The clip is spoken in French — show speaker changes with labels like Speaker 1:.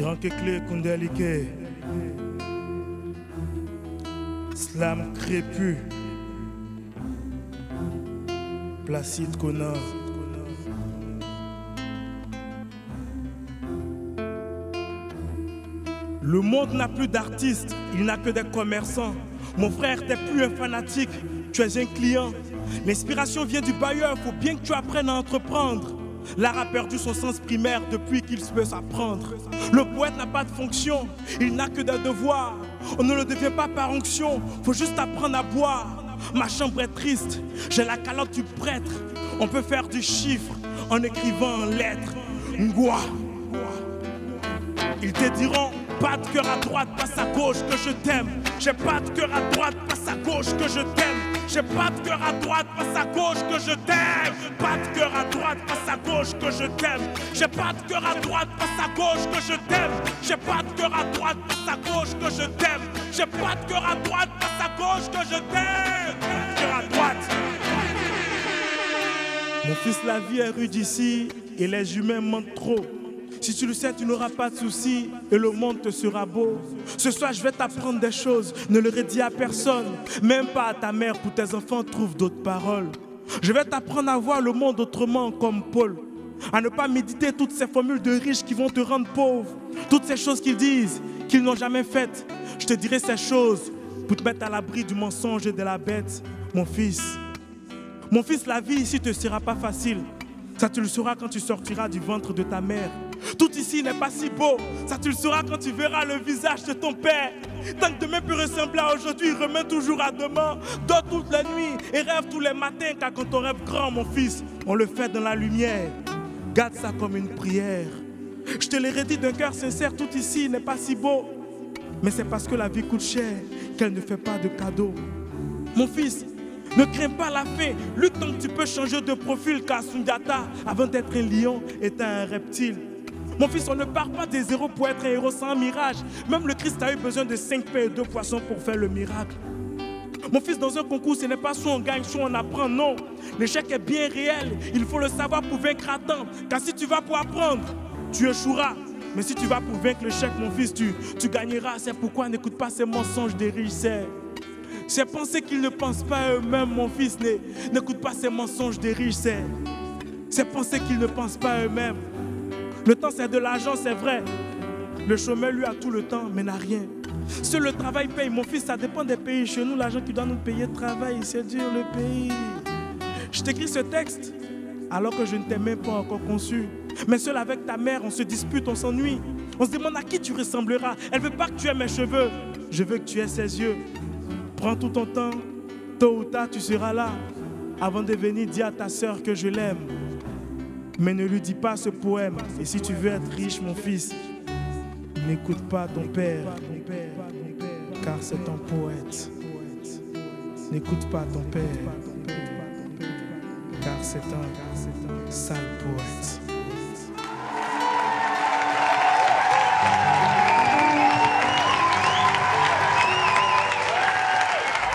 Speaker 1: Yankekle Kundelike Slam Crépu Placide Connard. Le monde n'a plus d'artistes, il n'a que des commerçants. Mon frère, t'es plus un fanatique, tu es un client. L'inspiration vient du bailleur, faut bien que tu apprennes à entreprendre. L'art a perdu son sens primaire depuis qu'il peut s'apprendre. Le poète n'a pas de fonction, il n'a que des devoirs. On ne le devient pas par onction, faut juste apprendre à boire. Ma chambre est triste, j'ai la calotte du prêtre. On peut faire du chiffre en écrivant en lettres. Ngoua. Ils te diront, pas de cœur à droite, passe à gauche que je t'aime. J'ai pas de cœur à droite, passe à gauche que je t'aime. J'ai pas de cœur à droite, passe à gauche que je t'aime. Pas de cœur à droite, passe à gauche que je t'aime. J'ai pas de cœur à droite, passe à gauche que je t'aime. J'ai pas de cœur à droite, passe à gauche que je t'aime. J'ai pas de cœur à droite, passe à gauche que je t'aime. Cœur à droite. Mon fils, la vie est rude ici et les humains mentent trop. Si tu le sais, tu n'auras pas de soucis et le monde te sera beau. Ce soir, je vais t'apprendre des choses, ne le redis à personne, même pas à ta mère, pour tes enfants trouvent d'autres paroles. Je vais t'apprendre à voir le monde autrement comme Paul, à ne pas méditer toutes ces formules de riches qui vont te rendre pauvre, toutes ces choses qu'ils disent, qu'ils n'ont jamais faites. Je te dirai ces choses pour te mettre à l'abri du mensonge et de la bête. Mon fils, la vie ici te sera pas facile. Ça tu le sauras quand tu sortiras du ventre de ta mère. Tout ici n'est pas si beau. Ça tu le sauras quand tu verras le visage de ton père. Tant que demain peut ressembler à aujourd'hui, remets toujours à demain. Dors toute la nuit et rêve tous les matins. Car quand on rêve grand, mon fils, on le fait dans la lumière. Garde ça comme une prière. Je te l'ai redit d'un cœur sincère, tout ici n'est pas si beau. Mais c'est parce que la vie coûte cher qu'elle ne fait pas de cadeaux. Mon fils, ne crains pas la fin, lutte tant que tu peux changer de profil, car Sundiata, avant d'être un lion, était un reptile. Mon fils, on ne part pas des zéros pour être un héros sans mirage. Même le Christ a eu besoin de 5 pains et 2 poissons pour faire le miracle. Mon fils, dans un concours, ce n'est pas soit on gagne, soit on apprend, non. L'échec est bien réel, il faut le savoir pour vaincre à temps. Car si tu vas pour apprendre, tu échoueras. Mais si tu vas pour vaincre l'échec, mon fils, tu gagneras. C'est pourquoi n'écoute pas ces mensonges des riches, c'est penser qu'ils ne pensent pas à eux-mêmes, mon fils. N'écoute pas ces mensonges des riches, c'est penser qu'ils ne pensent pas à eux-mêmes. Le temps, c'est de l'argent, c'est vrai. Le chômeur, lui, a tout le temps, mais n'a rien. Seul le travail paye, mon fils, ça dépend des pays. Chez nous, l'argent qui doit nous payer travaille, c'est dur le pays. Je t'écris ce texte alors que je ne t'ai même pas encore conçu. Mais seul avec ta mère, on se dispute, on s'ennuie. On se demande à qui tu ressembleras. Elle veut pas que tu aies mes cheveux, je veux que tu aies ses yeux. Prends tout ton temps, tôt ou tard tu seras là. Avant de venir, dis à ta sœur que je l'aime. Mais ne lui dis pas ce poème. Et si tu veux être riche, mon fils, n'écoute pas ton père, car c'est un poète. N'écoute pas ton père, car c'est un sale poète.